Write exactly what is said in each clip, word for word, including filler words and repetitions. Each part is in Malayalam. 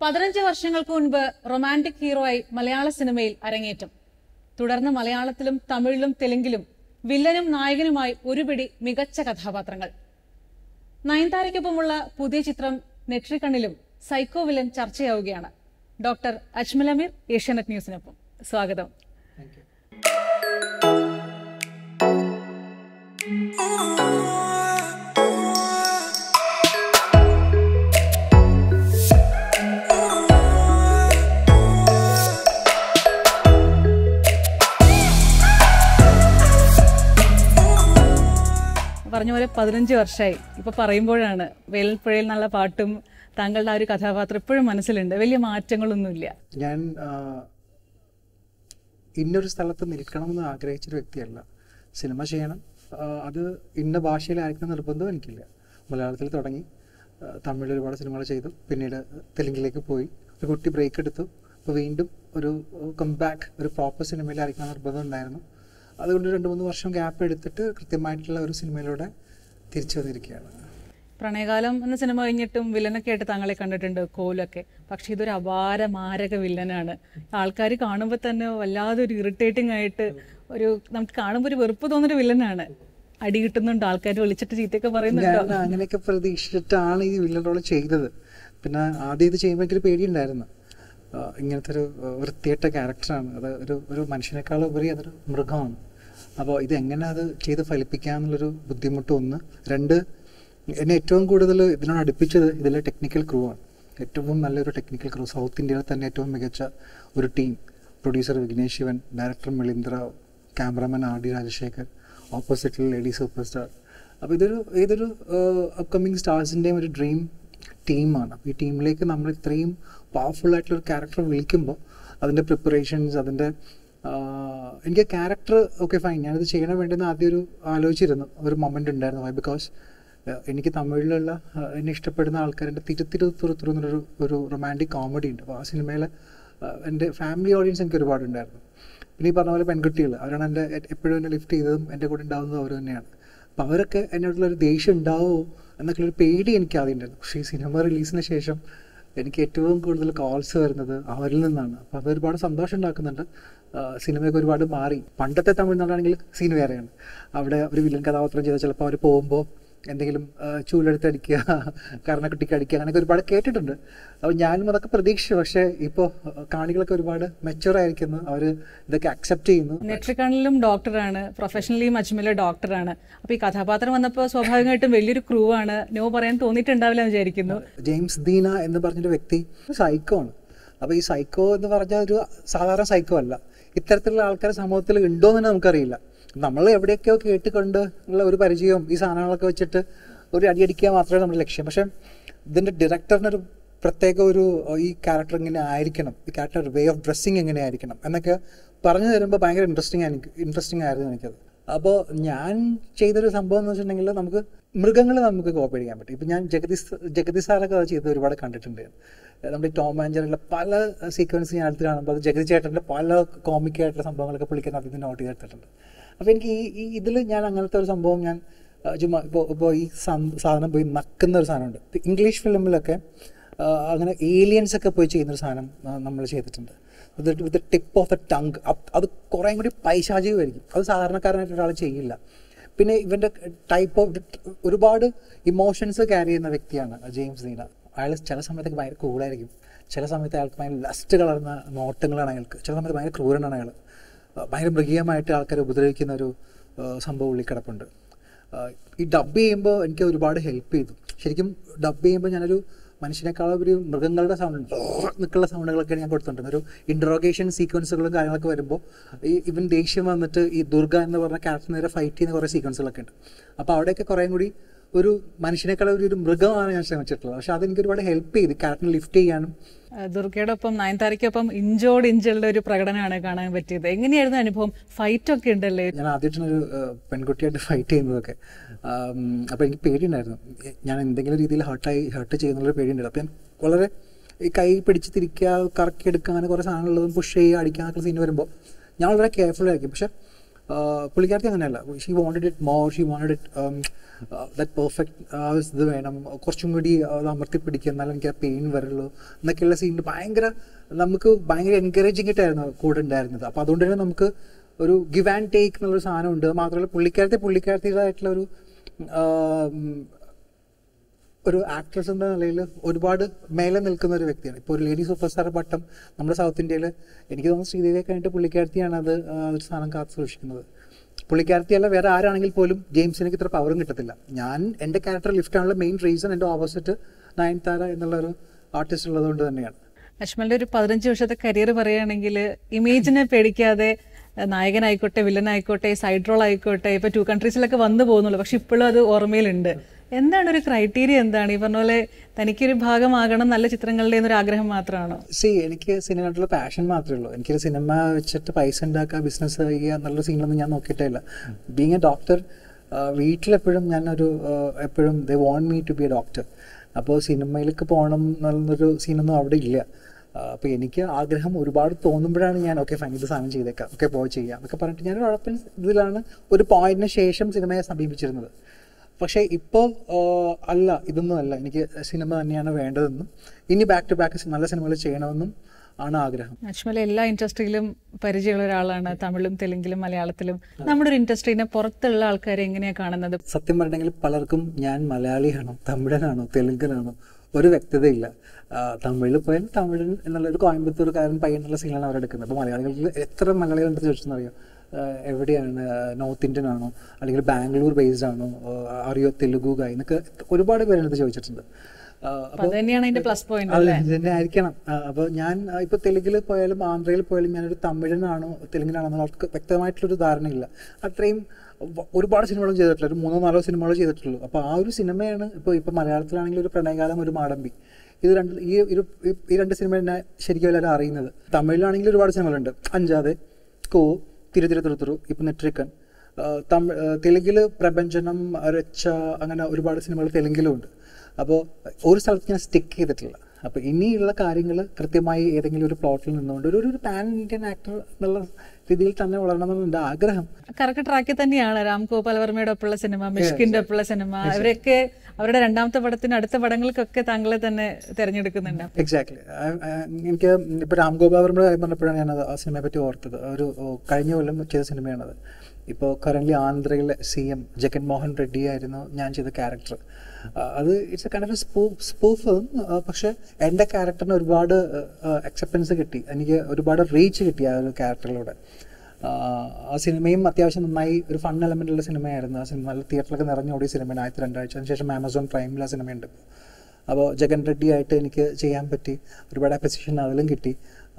പതിനഞ്ച് വർഷങ്ങൾക്ക് മുൻപ് റൊമാൻറ്റിക് ഹീറോയായി മലയാള സിനിമയിൽ അരങ്ങേറ്റം. തുടർന്ന് മലയാളത്തിലും തമിഴിലും തെലുങ്കിലും വില്ലനും നായകനുമായി ഒരുപിടി മികച്ച കഥാപാത്രങ്ങൾ. നയൻതാരയ്ക്കൊപ്പമുള്ള പുതിയ ചിത്രം നെട്രിക്കണ്ണിലും സൈക്കോ വില്ലൻ ചർച്ചയാവുകയാണ്. ഡോക്ടർ അജ്മൽ അമീർ, ഏഷ്യാനെറ്റ് ന്യൂസിനൊപ്പം. സ്വാഗതം. പറഞ്ഞ പോലെ പതിനഞ്ച് വർഷമായി. ഇപ്പൊ പറയുമ്പോഴാണ് വേൽപ്പുഴയിൽ നല്ല പാട്ടും താങ്കളുടെ ആ ഒരു കഥാപാത്രം ഇപ്പോഴും മനസ്സിലുണ്ട്. വലിയ മാറ്റങ്ങളൊന്നുമില്ല. ഞാൻ ഇന്നൊരു സ്ഥലത്ത് നിൽക്കണമെന്ന് ആഗ്രഹിച്ചൊരു വ്യക്തിയല്ല. സിനിമ ചെയ്യണം, അത് ഇന്ന ഭാഷയിലായിരിക്കണം നിർബന്ധം എനിക്കില്ല. മലയാളത്തിൽ തുടങ്ങി, തമിഴിൽ ഒരുപാട് സിനിമകൾ ചെയ്തു, പിന്നീട് തെലുങ്കിലേക്ക് പോയി, ഒരു കുട്ടി ബ്രേക്ക് എടുത്തു, അപ്പോൾ വീണ്ടും ഒരു കംബാക്ക്, ഒരു പ്രോപ്പർ സിനിമയിലായിരിക്കണം നിർബന്ധം ഉണ്ടായിരുന്നു. അതുകൊണ്ട് രണ്ട് മൂന്ന് വർഷം ഗ്യാപ്പ് എടുത്തിട്ട് കൃത്യമായിട്ടുള്ള ഒരു സിനിമയിലൂടെ തിരിച്ചു വന്നിരിക്കുകയാണ്. പ്രണയകാലം എന്ന സിനിമ കഴിഞ്ഞിട്ടും വില്ലനൊക്കെ ആയിട്ട് താങ്കളെ കണ്ടിട്ടുണ്ട്, കോലൊക്കെ. പക്ഷെ ഇതൊരു അപാര മാരക വില്ലനാണ്. ആൾക്കാർ കാണുമ്പോൾ തന്നെ വല്ലാതെ ഒരു ഇറിറ്റേറ്റിംഗ് ആയിട്ട്, ഒരു നമുക്ക് കാണുമ്പോൾ ഒരു വെറുപ്പ് തോന്നുന്നൊരു വില്ലനാണ്. അടി കിട്ടുന്നുണ്ട്, ആൾക്കാർ വിളിച്ചിട്ട് ചീത്തയൊക്കെ പറയുന്നുണ്ടോ? അങ്ങനെയൊക്കെ പ്രതീക്ഷിച്ചിട്ടാണ് ഈ വില്ലൻ റോൾ ചെയ്തത്. പിന്നെ ആദ്യം ഇത് ചെയ്യുമ്പോൾ എനിക്കൊരു പേടിയുണ്ടായിരുന്നു. ഇങ്ങനത്തെ ഒരു വൃത്തിയേട്ട ക്യാരക്ടറാണ് അത്. ഒരു ഒരു മനുഷ്യനേക്കാളും ഉപരി അതൊരു മൃഗമാണ്. അപ്പോൾ ഇതെങ്ങനെ അത് ചെയ്ത് ഫലിപ്പിക്കാമെന്നുള്ളൊരു ബുദ്ധിമുട്ട് ഒന്ന്. രണ്ട്, എന്നെ ഏറ്റവും കൂടുതൽ ഇതിനോട് അടുപ്പിച്ചത് ഇതിലെ ടെക്നിക്കൽ ക്രൂ ആണ്. ഏറ്റവും നല്ലൊരു ടെക്നിക്കൽ ക്രൂ, സൗത്ത് ഇന്ത്യയിലെ തന്നെ ഏറ്റവും മികച്ച ഒരു team. Producer Vignesh Shivan, director Milind, cameraman R D Rajasekhar, ഓപ്പോസിറ്റിൽ ലേഡി സൂപ്പർ സ്റ്റാർ. അപ്പോൾ ഇതൊരു ഏതൊരു അപ്കമ്മിങ് സ്റ്റാർസിൻ്റെയും ഒരു ഡ്രീം ടീമാണ്. അപ്പോൾ ഈ ടീമിലേക്ക് നമ്മൾ ഇത്രയും പവർഫുൾ ആയിട്ടുള്ളൊരു ക്യാരക്ടർ വിളിക്കുമ്പോൾ അതിൻ്റെ പ്രിപ്പറേഷൻസ്, അതിൻ്റെ എനിക്ക് ക്യാരക്ടർ ഓക്കെ ഫൈൻ, ഞാനത് ചെയ്യണം വേണ്ടെന്ന് ആദ്യം ഒരു ആലോചിച്ചിരുന്നു, ഒരു മൊമെൻ്റ് ഉണ്ടായിരുന്നു. വൈ ബിക്കോസ് എനിക്ക് തമിഴിലുള്ള എന്നെ ഇഷ്ടപ്പെടുന്ന ആൾക്കാരുടെ തിരുത്തിരു തുറത്തുറു എന്നൊരു ഒരു റൊമാൻറ്റിക് കോമഡി ഉണ്ട്. അപ്പോൾ ആ സിനിമയിൽ എൻ്റെ ഫാമിലി ഓഡിയൻസ് എനിക്ക് ഒരുപാടുണ്ടായിരുന്നു. പിന്നെ ഈ പറഞ്ഞ പോലെ പെൺകുട്ടികൾ, അവരാണ് എൻ്റെ എപ്പോഴും എന്നെ ലിഫ്റ്റ് ചെയ്തതും എൻ്റെ കൂടെ ഉണ്ടാകുന്നതും അവർ തന്നെയാണ്. അപ്പോൾ അവരൊക്കെ എന്നോടുള്ളൊരു ദേഷ്യം ഉണ്ടാവുമോ എന്നൊക്കെയുള്ളൊരു പേടി എനിക്ക് ആദ്യം ഉണ്ടായിരുന്നു. പക്ഷേ ഈ സിനിമ റിലീസിന് ശേഷം എനിക്ക് ഏറ്റവും കൂടുതൽ കോൾസ് വരുന്നത് അവരിൽ നിന്നാണ്. അപ്പോൾ അത് ഒരുപാട് സന്തോഷം ഉണ്ടാക്കുന്നുണ്ട്. സിനിമയൊക്കെ ഒരുപാട് മാറി. പണ്ടത്തെ തമിഴ്നാടാണെങ്കിൽ സീൻ വേറെയാണ്. അവിടെ ഒരു വില്ലൻ കഥാപാത്രം ചെയ്താൽ ചിലപ്പോൾ അവർ പോകുമ്പോൾ എന്തെങ്കിലും ചൂലെടുത്തടിക്കുക, കർണക്കുട്ടിക്ക് അടിക്കുക, അങ്ങനെയൊക്കെ ഒരുപാട് കേട്ടിട്ടുണ്ട്. അപ്പോൾ ഞാനും അതൊക്കെ പ്രതീക്ഷിച്ചു. പക്ഷേ ഇപ്പോൾ കാണികളൊക്കെ ഒരുപാട് മെച്ചുവർ ആയിരിക്കുന്നു, അവർ ഇതൊക്കെ അക്സെപ്റ്റ് ചെയ്യുന്നു. നെട്രിക്കണ്ണിലും ഡോക്ടറാണ്, പ്രൊഫഷണലിയും അജ്മലും ഡോക്ടറാണ്. അപ്പോൾ ഈ കഥാപാത്രം വന്നപ്പോൾ സ്വാഭാവികമായിട്ടും വലിയൊരു ക്രൂ ആണ്. നോ പറയാൻ തോന്നിയിട്ടുണ്ടാവില്ല എന്ന് വിചാരിക്കുന്നു. ജെയിംസ് ദീന എന്ന് പറഞ്ഞൊരു വ്യക്തി സൈക്കോ ആണ്. അപ്പോൾ ഈ സൈക്കോ എന്ന് പറഞ്ഞാൽ ഒരു സാധാരണ സൈക്കോ അല്ല. ഇത്തരത്തിലുള്ള ആൾക്കാർ സമൂഹത്തിൽ ഉണ്ടോ എന്ന് തന്നെ നമുക്കറിയില്ല. നമ്മൾ എവിടെയൊക്കെയോ കേട്ടുകൊണ്ട് ഉള്ള ഒരു പരിചയവും ഈ സാധനങ്ങളൊക്കെ വെച്ചിട്ട് ഒരു അടിയടിക്കുക മാത്രമേ നമ്മുടെ ലക്ഷ്യം. പക്ഷേ ഇതിൻ്റെ ഡയറക്ടറിനൊരു പ്രത്യേക ഒരു ഈ ക്യാരക്ടർ ഇങ്ങനെ ആയിരിക്കണം, ഈ ക്യാരക്ടർ വേ ഓഫ് ഡ്രസ്സിങ് എങ്ങനെ ആയിരിക്കണം എന്നൊക്കെ പറഞ്ഞു തരുമ്പോൾ ഭയങ്കര ഇൻട്രസ്റ്റിംഗ് എനിക്ക് ഇൻട്രസ്റ്റിംഗ് ആയിരുന്നു എനിക്കത്. അപ്പോൾ ഞാൻ ചെയ്തൊരു സംഭവം എന്ന് വെച്ചിട്ടുണ്ടെങ്കിൽ നമുക്ക് മൃഗങ്ങൾ നമുക്ക് കോപ്പി ചെയ്യാൻ പറ്റും. ഇപ്പം ഞാൻ ജഗദീഷ് ജഗദീഷ് സാറൊക്കെ അത് ചെയ്ത് ഒരുപാട് കണ്ടിട്ടുണ്ട്. നമ്മുടെ ടോം ആൻഡ് ജെറിയിലെ പല സീക്വൻസ് ഞാൻ അടുത്ത് കാണുമ്പോൾ അത് ജഗദീഷ് ചേട്ടൻ്റെ പല കോമിക്കായിട്ടുള്ള സംഭവങ്ങളൊക്കെ പുള്ളിക്കാൻ അതിൽ നിന്ന് നോട്ട് ചെയ്തെടുത്തിട്ടുണ്ട്. അപ്പോൾ എനിക്ക് ഈ ഈ ഇതിൽ ഞാൻ അങ്ങനത്തെ ഒരു സംഭവം ഞാൻ ചുമ്മാ ഇപ്പോൾ ഇപ്പോൾ ഈ സാധനം പോയി നക്കുന്ന ഒരു സാധനമുണ്ട്. ഇംഗ്ലീഷ് ഫിലിമിലൊക്കെ അങ്ങനെ ഏലിയൻസ് ഒക്കെ പോയി ചെയ്യുന്നൊരു സാധനം നമ്മൾ ചെയ്തിട്ടുണ്ട്. With with tip of the tongue. അത് കുറേ കൂടി പൈശാചികമായിരിക്കും. അത് സാധാരണക്കാരനായിട്ട് ഒരാൾ ചെയ്യില്ല. പിന്നെ ഇവൻ്റെ ടൈപ്പ് ഓഫ് ഒരുപാട് ഇമോഷൻസ് ക്യാരി ചെയ്യുന്ന വ്യക്തിയാണ് ജെയിംസ് ദീന. അയാൾ ചില സമയത്തൊക്കെ ഭയങ്കര കൂളായിരിക്കും, ചില സമയത്ത് അയാൾക്ക് ഭയങ്കര ലസ്റ്റ് കളർന്ന നോട്ടങ്ങളാണ് അയാൾക്ക്, ചില സമയത്ത് ഭയങ്കര ക്രൂരനാണ് അയാൾ. ഭയങ്കര മൃഗീയമായിട്ട് ആൾക്കാരെ ഉപദ്രവിക്കുന്ന ഒരു സംഭവം ഉള്ളിൽ കിടപ്പുണ്ട്. ഈ ഡബ് ചെയ്യുമ്പോൾ എനിക്ക് ഒരുപാട് ഹെൽപ്പ് ചെയ്തു. ശരിക്കും ഡബ് ചെയ്യുമ്പോൾ ഞാനൊരു മനുഷ്യനേക്കാളും ഒരു മൃഗങ്ങളുടെ സൗണ്ട് നിൽക്കുന്ന സൗണ്ടുകളൊക്കെയാണ് ഞാൻ കൊടുത്തിട്ടുണ്ട്. ഒരു ഇൻട്രോഗേഷൻ സീക്വൻസുകളും കാര്യങ്ങളൊക്കെ വരുമ്പോൾ ഈ ഇവൻ ദേഷ്യം വന്നിട്ട് ഈ ദുർഗ എന്ന് പറഞ്ഞ ക്യാരക്ടർ നേരെ ഫൈറ്റ് ചെയ്യുന്ന കുറേ സീക്വൻസുകളൊക്കെ ഉണ്ട്. അപ്പോൾ അവിടെയൊക്കെ കുറേ കൂടി ഒരു മനുഷ്യനേക്കാളും ഒരു മൃഗമാണ് ഞാൻ ശ്രമിച്ചിട്ടുള്ളത്. പക്ഷെ അതെനിക്ക് ഒരുപാട് ഹെൽപ്പ് ചെയ്ത് ക്യാരക്ടറിനെ ലിഫ്റ്റ് ചെയ്യാനും. ദുർഗയുടെ ഒപ്പം നയൻതാരയ്ക്കൊപ്പം ഇഞ്ചോട് ഇഞ്ചുള്ള ഒരു പ്രകടനമാണ് കാണാൻ പറ്റിയത്. എങ്ങനെയായിരുന്നു അനുഭവം? ഫൈറ്റ് ഒക്കെ ഉണ്ടല്ലേ? ഞാൻ ആദ്യമായിട്ടാണ് ഒരു പെൺകുട്ടിയായിട്ട് ഫൈറ്റ് ചെയ്യുന്നതൊക്കെ. അപ്പോൾ എനിക്ക് പേടിയുണ്ടായിരുന്നു, ഞാൻ എന്തെങ്കിലും രീതിയിൽ ഹേർട്ടായി ഹേർട്ട് ചെയ്യുന്നുള്ളൊരു പേടിയുണ്ടായിരുന്നു. അപ്പം ഞാൻ വളരെ ഈ കൈ പിടിച്ച് തിരിക്കുക, കറക്കി എടുക്കുക, അങ്ങനെ കുറേ സാധനങ്ങളുള്ളതും പുഷ് ചെയ്യുക, അടിക്കുക എന്നൊക്കെ സീൻ വരുമ്പോൾ ഞാൻ വളരെ കെയർഫുൾ ആയിരിക്കും. പക്ഷെ പുള്ളിക്കാരത്തി അങ്ങനെയല്ല. She wanted it more, she wanted it that perfect ഇത് വേണം, കുറച്ചും കൂടി അത് അമർത്തി പിടിക്കുക എന്നാലും എനിക്ക് ആ പെയിൻ വരുള്ളൂ എന്നൊക്കെയുള്ള സീനിൽ ഭയങ്കര നമുക്ക് ഭയങ്കര എൻകറേജിങ് ആയിട്ടായിരുന്നു കൂടെ ഉണ്ടായിരുന്നത്. അപ്പോൾ അതുകൊണ്ട് തന്നെ നമുക്ക് ഒരു ഗിവ് ആൻഡ് ടേക്ക് എന്നുള്ളൊരു സാധനമുണ്ട്. മാത്രമല്ല പുള്ളിക്കാരത്തെ പുള്ളിക്കാരത്തിയുടേതായിട്ടുള്ള ഒരു ഒരു ആക്ട്രസ് എന്ന നിലയിൽ ഒരുപാട് മേലെ നിൽക്കുന്ന ഒരു വ്യക്തിയാണ്. ഇപ്പോൾ ഒരു ലേഡി സൂപ്പർ സ്റ്റാർ പട്ടം നമ്മുടെ സൗത്ത് ഇന്ത്യയിൽ എനിക്ക് തോന്നുന്നു ശ്രീദേവിയെ കഴിഞ്ഞിട്ട് പുള്ളിക്കാരത്തിയാണ് അത് ഒരു സ്ഥാനം കാത്തു സൂക്ഷിക്കുന്നത്. പുള്ളിക്കാരത്തിയല്ല വേറെ ആരാണെങ്കിൽ പോലും ജെയിംസിനൊക്കെ ഇത്ര പവറും കിട്ടത്തില്ല. ഞാൻ എൻ്റെ ക്യാരക്ടർ ലിഫ്റ്റ് ആണുള്ള മെയിൻ റീസൺ എൻ്റെ ഓപ്പോസിറ്റ് നയൻതാര എന്നുള്ളൊരു ആർട്ടിസ്റ്റ് ഉള്ളതുകൊണ്ട് തന്നെയാണ്. അജ്മലിൻ്റെ ഒരു പതിനഞ്ച് വർഷത്തെ കരിയർ പറയുകയാണെങ്കിൽ ഇമേജിനെ പേടിക്കാതെ നായകനായിക്കോട്ടെ വില്ലനായിക്കോട്ടെ സൈഡ് റോൾ ആയിക്കോട്ടെ ഇപ്പോൾ ടു കൺട്രീസിലൊക്കെ വന്നു പോകുന്നുള്ളൂ, പക്ഷെ ഇപ്പോഴും അത് ഓർമ്മയിലുണ്ട്. എന്താണ് ഒരു ക്രൈറ്റീരിയ, എന്താണ് ഈ പറഞ്ഞ പോലെ തനിക്കൊരു ഭാഗമാകണം നല്ല ചിത്രങ്ങളുടെ എന്നൊരു ആഗ്രഹം മാത്രമാണോ? സി എനിക്ക് സിനിമയോടുള്ള പാഷൻ മാത്രമേ ഉള്ളൂ. എനിക്കൊരു സിനിമ വെച്ചിട്ട് പൈസ ഉണ്ടാക്കുക, ബിസിനസ് ചെയ്യുക എന്നുള്ള സീനൊന്നും ഞാൻ നോക്കിയിട്ടേ ഇല്ല. ബീങ് എ ഡോക്ടർ, വീട്ടിലെപ്പോഴും ഞാനൊരു എപ്പോഴും they want me to be a doctor. അപ്പോൾ സിനിമയിലേക്ക് പോകണം എന്നുള്ളൊരു സീനൊന്നും അവിടെ ഇല്ല. അപ്പോൾ എനിക്ക് ആഗ്രഹം ഒരുപാട് തോന്നുമ്പോഴാണ് ഞാൻ ഓക്കെ ഫൈൻ ഇത് സാധനം ചെയ്തേക്കാം, ഓക്കെ പോയി ചെയ്യാം എന്നൊക്കെ പറഞ്ഞിട്ട് ഞാൻ ഉഴപ്പൻ ഇതിലാണ് ഒരു പോയിന്റിന് ശേഷം സിനിമയെ സമീപിച്ചിരുന്നത്. പക്ഷേ ഇപ്പോൾ അല്ല, ഇതൊന്നും അല്ല, എനിക്ക് സിനിമ തന്നെയാണ് വേണ്ടതെന്നും ഇനി ബാക്ക് ടു ബാക്ക് നല്ല സിനിമകൾ ചെയ്യണമെന്നും ആണ് ആഗ്രഹം. അജ്മൽ എല്ലാ ഇൻഡസ്ട്രിയിലും പരിചയമുള്ള ഒരാളാണ്, തമിഴും തെലുങ്കിലും മലയാളത്തിലും. നമ്മുടെ ഒരു ഇൻഡസ്ട്രീനെ പുറത്തുള്ള ആൾക്കാരെ എങ്ങനെയാണ് കാണുന്നത്? സത്യം പറഞ്ഞെങ്കിൽ പലർക്കും ഞാൻ മലയാളിയാണോ തെലുങ്കനാണോ തെലുങ്കനാണോ ഒരു വ്യക്തതയില്ല. തമിഴിൽ പോയാൽ തമിഴൻ എന്നുള്ളൊരു കോയമ്പത്തൂർക്കാരൻ പയ്യനുള്ള സീനാണ് അവരെടുക്കുന്നത്. അപ്പോൾ മലയാളികളിൽ എത്ര മലയാളികളുണ്ടെന്ന് ചോദിച്ചെന്നറിയോ? എവിടെയാണ്, നോർത്ത് ഇന്ത്യൻ ആണോ അല്ലെങ്കിൽ ബാംഗ്ലൂർ ബേസ്ഡ് ആണോ, അറിയോ തെലുഗു ഗായ് എന്നൊക്കെ ഒരുപാട് പേരെടുത്ത് ചോദിച്ചിട്ടുണ്ട്. അതെ, ഇതന്നെ ആയിരിക്കണം. അപ്പോൾ ഞാൻ ഇപ്പോൾ തെലുങ്കിൽ പോയാലും ആന്ധ്രയിൽ പോയാലും ഞാനൊരു തമിഴനാണോ തെലുങ്കിനാണോ എന്നുള്ള അവർക്ക് വ്യക്തമായിട്ടുള്ളൊരു ധാരണയില്ല. അത്രയും ഒരുപാട് സിനിമകളും ചെയ്തിട്ടില്ല, ഒരു മൂന്നോ നാലോ സിനിമകൾ ചെയ്തിട്ടുള്ളൂ. അപ്പോൾ ആ ഒരു സിനിമയാണ് ഇപ്പോൾ ഇപ്പോൾ മലയാളത്തിലാണെങ്കിൽ ഒരു പ്രണയകാലം, ഒരു മാടമ്പി, ഇത് രണ്ട് ഈ ഒരു ഈ രണ്ട് സിനിമ തന്നെ ശരിക്കും എല്ലാവരും അറിയുന്നത്. തമിഴിലാണെങ്കിൽ ഒരുപാട് സിനിമകളുണ്ട്, അഞ്ചാതെ, കോ, തിരുതിര തുരുത്തുറു, ഇപ്പം നെട്രിക്കൻ. തമിഴ് തെലുങ്കിൽ പ്രപഞ്ചനം, രച്ച, അങ്ങനെ ഒരുപാട് സിനിമകൾ തെലുങ്കിലും ഉണ്ട്. അപ്പോൾ ഒരു സ്ഥലത്ത് ഞാൻ സ്റ്റിക്ക് ചെയ്തിട്ടില്ല. അപ്പോൾ ഇനിയുള്ള കാര്യങ്ങൾ കൃത്യമായി ഏതെങ്കിലും ഒരു പ്ലോട്ടിൽ നിന്നുകൊണ്ട് ഒരു ഒരു പാൻ ഇന്ത്യൻ ആക്ടർ എന്നുള്ള രീതിയിൽ തന്നെ വളരണമെന്ന് എൻ്റെ ആഗ്രഹം. കറക്റ്റ് ട്രാക്കിൽ തന്നെയാണ് രാം ഗോപാൽ വർമ്മയുടെ ഒപ്പമുള്ള സിനിമ, മിഷ്കിൻ്റെ ഒപ്പമുള്ള സിനിമ, ഇവരൊക്കെ അവരുടെ രണ്ടാമത്തെ പടത്തിന് അടുത്ത പടങ്ങൾക്കൊക്കെ താങ്കളെ തന്നെ തിരഞ്ഞെടുക്കുന്നുണ്ട്. എക്സാക്ട്ലി. എനിക്ക് ഇപ്പോൾ രാം ഗോപാൽ വർമ്മയുടെ കാര്യം പറഞ്ഞപ്പോഴാണ് ഞാനത് ആ സിനിമയെ പറ്റി ഓർത്തത്. ഒരു കഴിഞ്ഞ കൊല്ലം ചെയ്ത സിനിമയാണത്. ഇപ്പോൾ കറൻ്റ്ലി ആന്ധ്രയിലെ സി എം ജഗൻ മോഹൻ റെഡ്ഡി ആയിരുന്നു ഞാൻ ചെയ്ത ക്യാരക്ടർ. അത് it's a kind of spoo spoof film. പക്ഷേ എൻ്റെ ക്യാരക്ടറിന് ഒരുപാട് അക്സെപ്റ്റൻസ് കിട്ടി, എനിക്ക് ഒരുപാട് റീച്ച് കിട്ടി ആ ഒരു ക്യാരക്ടറിലൂടെ. ആ സിനിമയും അത്യാവശ്യം നന്നായി ഒരു ഫൺ എലമെൻ്റുള്ള സിനിമയായിരുന്നു. ആ സിനിമ നല്ല തിയേറ്ററിലൊക്കെ നിറഞ്ഞോടിയ സിനിമയാണ്. ആയിരത്തി രണ്ടാഴ്ച അതിനുശേഷം ആമസോൺ പ്രൈമിൽ ആ സിനിമയുണ്ട്. അപ്പോൾ ജഗൻ റെഡ്ഡി ആയിട്ട് എനിക്ക് ചെയ്യാൻ പറ്റി, ഒരുപാട് അപ്രിസിയേഷൻ അതിലും കിട്ടി.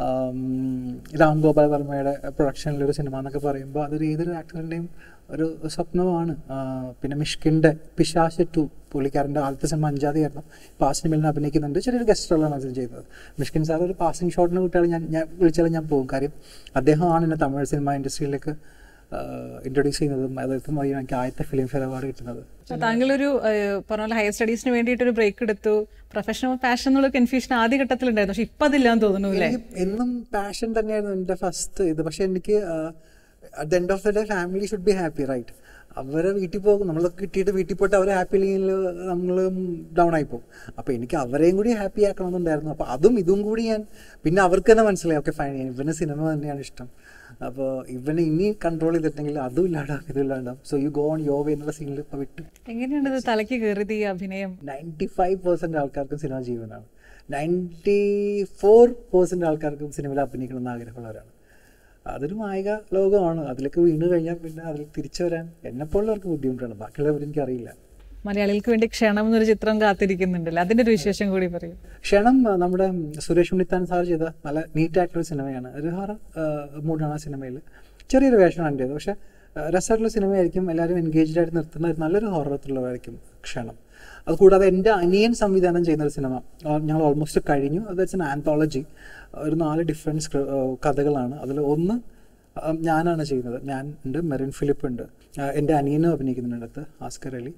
രാം ഗോപാൽ വർമ്മയുടെ പ്രൊഡക്ഷനിലൊരു സിനിമ എന്നൊക്കെ പറയുമ്പോൾ അതൊരു ഏതൊരു ആക്ടറിൻ്റെയും ഒരു സ്വപ്നമാണ്. പിന്നെ മിഷ്കിൻ്റെ പിശാശ് ടു, പുള്ളിക്കാരൻ്റെ ആദ്യത്തെ സിനിമ അഞ്ചാതിയായിരുന്നു. ഇപ്പോൾ ആ സിനിമയിൽ അഭിനയിക്കുന്നുണ്ട്, ചെറിയൊരു ഗസ്റ്റ് റോളാണ് അതിൽ ചെയ്തത്. മിഷ്കിൻ സാർ ഒരു പാസിംഗ് ഷോട്ടിന് കിട്ടിയാൽ ഞാൻ ഞാൻ വിളിച്ചാലും ഞാൻ പോകും. കാര്യം അദ്ദേഹമാണ് എന്നെ തമിഴ് സിനിമ ഇൻഡസ്ട്രിയിലേക്ക് ഇൻട്രൊഡ്യൂസ് ചെയ്യുന്നതും അദ്ദേഹത്തിന് വഴി എനിക്ക് ആദ്യത്തെ ഫിലിം ഫെയർ അവാർഡ് കിട്ടുന്നത്. താങ്കളൊരു പറഞ്ഞ ഹയർ സ്റ്റഡീസിന് വേണ്ടിയിട്ടൊരു ബ്രേക്ക് എടുത്തു, പ്രൊഫഷണൽ പാഷൻ എന്നുള്ള കൺഫ്യൂഷൻ ആദ്യ ഘട്ടത്തിലുണ്ടായിരുന്നു, പക്ഷെ ഇപ്പം അതില്ലാന്ന് തോന്നുന്നു അല്ലേ? എന്നും പാഷൻ തന്നെയായിരുന്നു എൻ്റെ ഫസ്റ്റ് ഇത്. പക്ഷെ എനിക്ക് at the end of the day family should be happy, right? അവരെ വീട്ടിൽ പോകും, നമ്മളൊക്കെ കിട്ടിയിട്ട് വീട്ടിൽ പോയിട്ട് അവരെ ഹാപ്പി ഇല്ലെങ്കിൽ നമ്മൾ ഡൗൺ ആയി പോകും. അപ്പോൾ എനിക്ക് അവരെയും കൂടി ഹാപ്പി ആക്കണമെന്നുണ്ടായിരുന്നു. അപ്പോൾ അതും ഇതും കൂടി ഞാൻ പിന്നെ അവർക്ക് തന്നെ മനസ്സിലായി, ഓക്കെ ഫൈൻ, ഇവന് സിനിമ തന്നെയാണ് ഇഷ്ടം. അപ്പോൾ ഇവനെ ഇനി കൺട്രോൾ ചെയ്തിട്ടുണ്ടെങ്കിൽ അതും ഇല്ലാണ്ടാവും ഇതും ഇല്ലാണ്ടാവും. So you go on your way എന്നുള്ള സീനിൽ ഇപ്പോൾ വിട്ടു. എങ്ങനെയാണ് തലയ്ക്ക് കയറിയത് ഈ അഭിനയം? നയൻറ്റി ഫൈവ് പെർസെൻറ്റ് ആൾക്കാർക്കും സിനിമ ജീവനാണ്. നയൻറ്റി ഫോർ പെർസെൻറ്റ് ആൾക്കാർക്കും സിനിമയിൽ അഭിനയിക്കണമെന്ന് ആഗ്രഹമുള്ളവരാണ്. അതൊരു മായിക ലോകമാണ്. അതിലേക്ക് വീണ് കഴിഞ്ഞാൽ പിന്നെ അതിൽ തിരിച്ചു വരാൻ എന്നെപ്പോലുള്ളവർക്ക് ബുദ്ധിമുട്ടാണ്, ബാക്കിയുള്ളവർ എനിക്കറിയില്ല. മലയാളികൾക്ക് വേണ്ടി ക്ഷണം എന്നൊരു ചിത്രം കാത്തിരിക്കുന്നുണ്ടല്ലോ, അതിൻ്റെ ഒരു വിശേഷം കൂടി പറയും. ക്ഷണം നമ്മുടെ സുരേഷ് ഉണ്ണിത്താൻ സാർ ചെയ്ത നല്ല നീറ്റായിട്ടുള്ള സിനിമയാണ്. ഒരു ഹൊറർ മൂഡാണ് ആ സിനിമയിൽ. ചെറിയൊരു വേഷമാണ് എൻ്റേത്, പക്ഷേ രസമായിട്ടുള്ള സിനിമയായിരിക്കും. എല്ലാവരും എൻഗേജ്ഡ് ആയിട്ട് നിർത്തുന്ന ഒരു നല്ലൊരു ഹൊറർ ത്രില്ലറായിരിക്കും ക്ഷണം. അതുകൂടാതെ എൻ്റെ അനിയൻ സംവിധാനം ചെയ്യുന്ന ഒരു സിനിമ ഞങ്ങൾ ഓൾമോസ്റ്റ് കഴിഞ്ഞു. അത് വെച്ചാൽ ആന്തോളജി, ഒരു നാല് ഡിഫറെൻറ്റ് കഥകളാണ്. അതിൽ ഒന്ന് ഞാനാണ് ചെയ്യുന്നത്. ഞാൻ ഉണ്ട്, മെറിൻ ഫിലിപ്പ് ഉണ്ട്, എൻ്റെ അനിയനും അഭിനയിക്കുന്നുണ്ട് അടുത്ത്, ആസ്കർ അലി.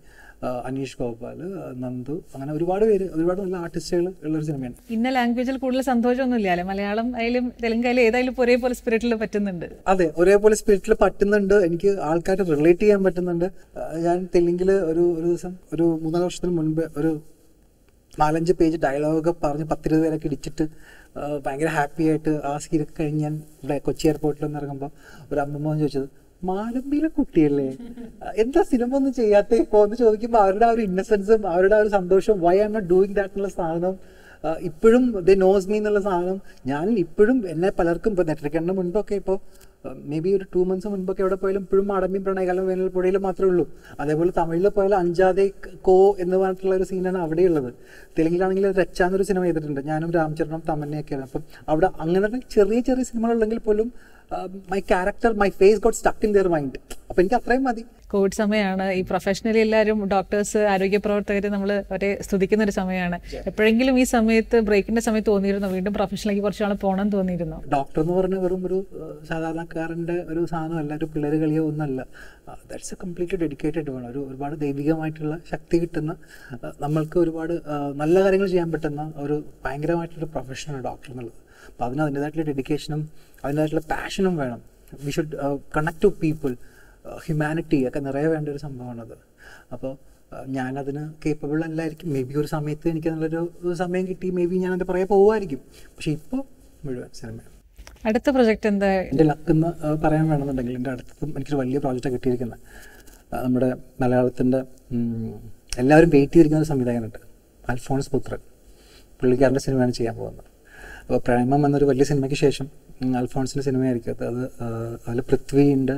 അനീഷ് ഗോപാൽ, നന്ദു, അങ്ങനെ ഒരുപാട് പേര്, ഒരുപാട് നല്ല ആർട്ടിസ്റ്റുകൾ ഉള്ളൊരു സിനിമയാണ്. ഇന്ന ലാംഗ്വേജിൽ കൂടുതൽ സന്തോഷമൊന്നുമില്ല അല്ലേ? മലയാളം ആയാലും തെലുങ്കായാലും ഏതായാലും ഒരേപോലെ സ്പിരിറ്റിൽ പറ്റുന്നുണ്ട്. അതെ, ഒരേപോലെ സ്പിരിറ്റിൽ പറ്റുന്നുണ്ട്. എനിക്ക് ആൾക്കാരെ റിലേറ്റ് ചെയ്യാൻ പറ്റുന്നുണ്ട്. ഞാൻ തെലുങ്കിൽ ഒരു ഒരു ദിവസം ഒരു മൂന്നാല് വർഷത്തിന് മുൻപ് ഒരു നാലഞ്ച് പേജ് ഡയലോഗൊക്കെ പറഞ്ഞ് പത്തിരുപത് പേരൊക്കെ ഇടിച്ചിട്ട് ഭയങ്കര ഹാപ്പി ആയിട്ട് ആ സീനൊക്കെ കഴിഞ്ഞ് ഞാൻ ഇവിടെ കൊച്ചി എയർപോർട്ടിൽ നിന്ന് ഇറങ്ങുമ്പോൾ ഒരു അമ്മമ്മ ചോദിച്ചത്, മാലമ്പിയിലെ കുട്ടിയല്ലേ, എന്താ സിനിമ ഒന്നും ചെയ്യാത്ത ഇപ്പോൾ എന്ന് ചോദിക്കുമ്പോൾ അവരുടെ ആ ഒരു ഇന്നസെൻസും അവരുടെ ആ ഒരു സന്തോഷവും, why am not doing that എന്നുള്ള സാധനം ഇപ്പോഴും ദേ നോസ് മീ എന്നുള്ള സാധനം ഞാൻ ഇപ്പോഴും എന്നെ പലർക്കും ഇപ്പോൾ നെറ്റ്രിക്കലിന് മുൻപൊക്കെ ഇപ്പോൾ മേ ബി ഒരു ടു മന്ത്സ് മുൻപൊക്കെ എവിടെ പോയാലും ഇപ്പോഴും മാടമ്പി പ്രണയകാലം വേനൽ പുഴയിൽ മാത്രമേ ഉള്ളൂ. അതേപോലെ തമിഴിൽ പോയാലും അഞ്ചാതെ കോ എന്ന് പറഞ്ഞിട്ടുള്ള ഒരു സീനാണ് അവിടെയുള്ളത്. തെലുങ്കിലാണെങ്കിൽ രച്ച എന്നൊരു സിനിമ ചെയ്തിട്ടുണ്ട്, ഞാനും രാംചരണും തമന്നയൊക്കെയാണ്. അപ്പം അവിടെ അങ്ങനത്തെ ചെറിയ ചെറിയ സിനിമകളുണ്ടെങ്കിൽ പോലും my character, my face got stuck in their mind. അപ്പം എനിക്ക് അത്രയും മതി. കോവിഡ് സമയമാണ്, ഈ പ്രൊഫഷണലി എല്ലാവരും ഡോക്ടേഴ്സ്, ആരോഗ്യ പ്രവർത്തകർ നമ്മൾ അവരെ സ്തുതിക്കുന്ന ഒരു സമയമാണ്. എപ്പോഴെങ്കിലും ഈ സമയത്ത് ബ്രേക്കിന്റെ സമയത്ത് തോന്നിയിരുന്നു വീണ്ടും പ്രൊഫഷനിലേക്ക് കുറച്ചാൾ പോകണം തോന്നിയിരുന്നു? ഡോക്ടർ എന്ന് പറഞ്ഞ വെറും ഒരു സാധാരണക്കാരൻ്റെ ഒരു സാധനമല്ല, ഒരു പിള്ളേർ കളിയോ ഒന്നല്ല. ദാറ്റ്സ് എ കംപ്ലീറ്റ്ലി ഡെഡിക്കേറ്റഡ് വേണം. ഒരു ഒരുപാട് ദൈവികമായിട്ടുള്ള ശക്തി കിട്ടുന്ന, നമ്മൾക്ക് ഒരുപാട് നല്ല കാര്യങ്ങൾ ചെയ്യാൻ പറ്റുന്ന ഒരു ഭയങ്കരമായിട്ടുള്ളൊരു പ്രൊഫഷനാണ് ഡോക്ടർ എന്നുള്ളത്. അപ്പോൾ അതിന് അതിൻ്റെതായിട്ടുള്ള ഡെഡിക്കേഷനും അതിൻ്റെതായിട്ടുള്ള പാഷനും വേണം. We should connect to people, humanity ഒക്കെ നിറയെ വേണ്ട ഒരു സംഭവമാണത്. അപ്പോൾ ഞാനതിന് കേപ്പബിൾ അല്ലായിരിക്കും. മേ ബി ഒരു സമയത്ത് എനിക്ക് നല്ലൊരു സമയം കിട്ടി, മേ ബി ഞാനതിൻ്റെ പുറകെ പോകുമായിരിക്കും. പക്ഷേ ഇപ്പോൾ മുഴുവൻ സിനിമയാണ്. അടുത്ത പ്രൊജക്റ്റ് എന്താ? എൻ്റെ ലക്കെന്ന് പറയാൻ വേണമെന്നുണ്ടെങ്കിൽ എൻ്റെ അടുത്തും എനിക്കൊരു വലിയ പ്രോജക്റ്റാണ് കിട്ടിയിരിക്കുന്നത്. നമ്മുടെ മലയാളത്തിൻ്റെ എല്ലാവരും വെയിറ്റ് ചെയ്തിരിക്കുന്ന ഒരു സംവിധായകനുണ്ട്, അൽഫോൺസ് പുത്രൻ. പുള്ളിക്കാരൻ്റെ സിനിമയാണ് ചെയ്യാൻ പോകുന്നത്. അപ്പോൾ പ്രേമം എന്നൊരു വലിയ സിനിമയ്ക്ക് ശേഷം അൽഫോൺസിൻ്റെ സിനിമയായിരിക്കും അത്. അത് അതിൽ പൃഥ്വി ഉണ്ട്,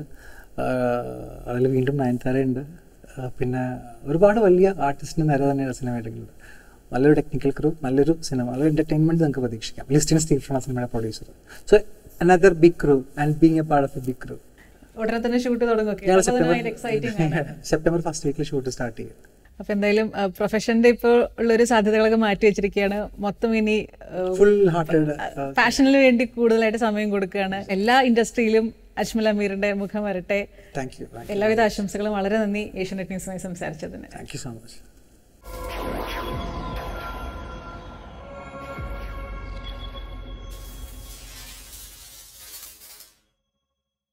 അതിൽ വീണ്ടും നയൻതാരയുണ്ട്, പിന്നെ ഒരുപാട് വലിയ ആർട്ടിസ്റ്റിൻ്റെ നേരെ തന്നെയാണ് സിനിമ എടുക്കുന്നത്. നല്ലൊരു ടെക്നിക്കൽ ക്രൂ, നല്ലൊരു സിനിമ, നല്ലൊരു എൻ്റർടൈൻമെൻറ്റ് നമുക്ക് പ്രതീക്ഷിക്കാം. ലിസ്റ്റിൻ സ്റ്റീഫൻ ആ സിനിമയുടെ producer. So another big crew and being a part of a big crew. ഉടനെ തന്നെ ഷൂട്ട് തുടങ്ങും. സെപ്റ്റംബർ ഫസ്റ്റ് വീക്കിൽ ഷൂട്ട് സ്റ്റാർട്ട് ചെയ്യും. അപ്പൊ എന്തായാലും പ്രൊഫഷന്റെ ഇപ്പോൾ ഉള്ളൊരു സാധ്യതകളൊക്കെ മാറ്റി വെച്ചിരിക്കുകയാണ്. മൊത്തം ഇനി ഫുൾ ഹാർട്ടഡ് പാഷനിന് വേണ്ടി കൂടുതലായിട്ട് സമയം കൊടുക്കുകയാണ്. എല്ലാ ഇൻഡസ്ട്രിയിലും അജ്മൽ അമീറിന്റെ മുഖം വരട്ടെ. Thank you. എല്ലാവിധ ആശംസകളും. വളരെ നന്ദി ഏഷ്യാനെറ്റ് ന്യൂസുമായി സംസാരിച്ചതിന്. Thank you so much.